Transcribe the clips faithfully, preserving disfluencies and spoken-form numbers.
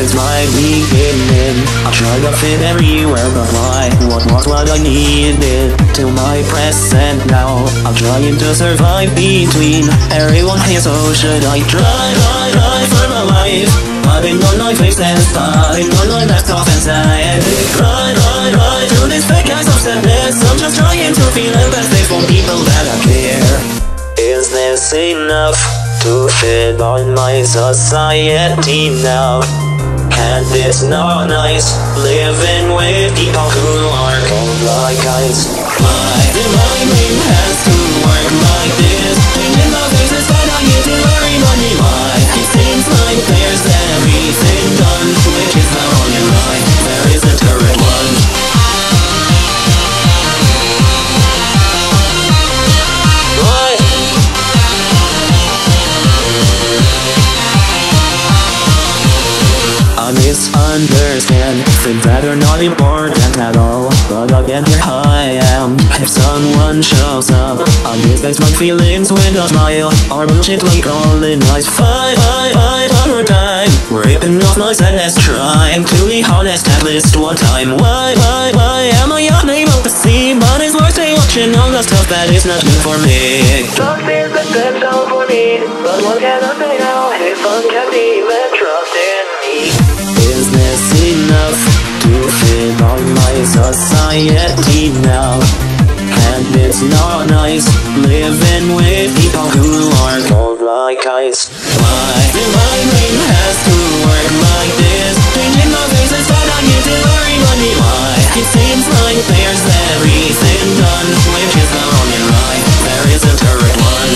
since my beginning. I try to fit everywhere, but why? What was what I needed till my present now? I'm trying to survive between everyone here, so should I try, try, try for my life? Hiding on my face and hiding on my laptop anxiety. Try, try, try through this fake eyes of sadness. I'm just trying to feel the best things from people that I care. Is this enough to fit on my society now? And it's not nice living with people who are cold like ice. Why do my brain has to work like this? Changing my faces but I need to worry money. Why? It seems like there's everything done, which is the wrong and right. There is a turret one. I misunderstand things that are not important at all, but again here I am. If someone shows up, I misguide my feelings with a smile, or bullshit like calling nice. Fight, fight, fight, one more time, ripping off my sadness, trying to be honest at least one time. Why, why, why am I unable to see? But it's worth it watching all the stuff that is not good for me. Trust is the best down for me, but what can I say now if I can't even trust in me? Is this enough to fit on my society now? And it's not nice living with people who are cold like ice. Why do my brain has to work like this? Changing my faces but I need to worry money. Why? It seems like there's everything done, which is the wrong and right. There isn't a right one.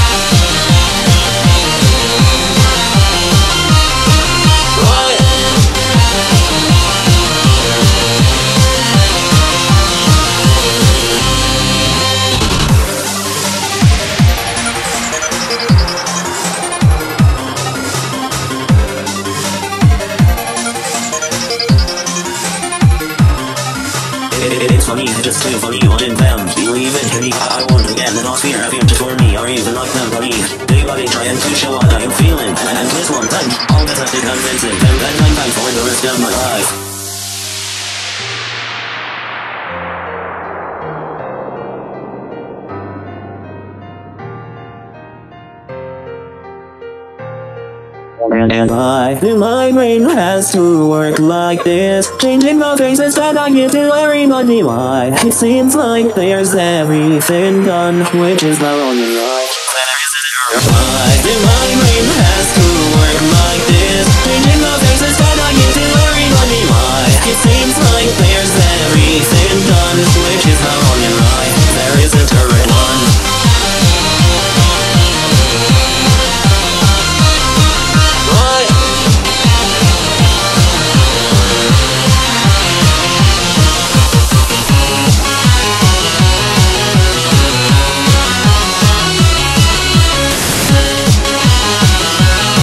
It's funny, it's just too funny, what in them? Believe in me, I won't again, and not fear having to for me, or even like them, buddy. Anybody trying to show what I am feeling, and this one time, all that's left is convincing, and then I'm time for the rest of my life. And why do my brain has to work like this? Changing my faces that I get to everybody. Why? It seems like there's everything done, which is the wrong and right.